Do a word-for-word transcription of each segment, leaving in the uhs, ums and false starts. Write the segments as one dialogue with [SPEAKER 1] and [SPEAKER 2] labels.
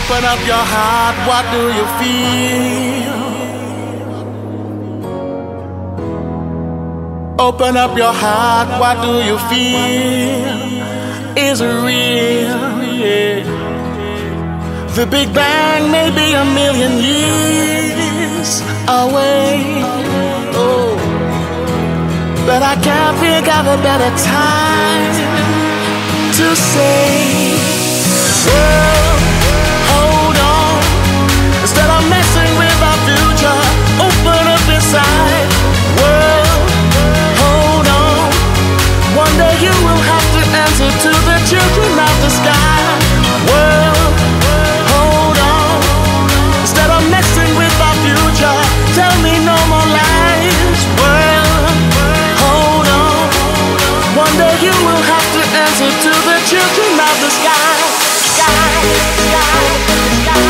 [SPEAKER 1] Open up your heart, what do you feel? Open up your heart, what do you feel? Is it real? Yeah. The Big Bang may be a million years away, oh, but I can't think of a better time to say, world, hold on. Instead of messing with our future, open up inside. World, hold on. One day you will have to answer to the children of the sky. World, hold on. Instead of messing with our future, tell me no more lies. World, hold on. One day you will have to answer to the children of the sky. Sky, sky, sky,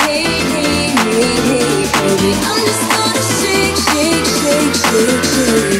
[SPEAKER 2] I'm just gonna shake, shake, shake, shake, shake.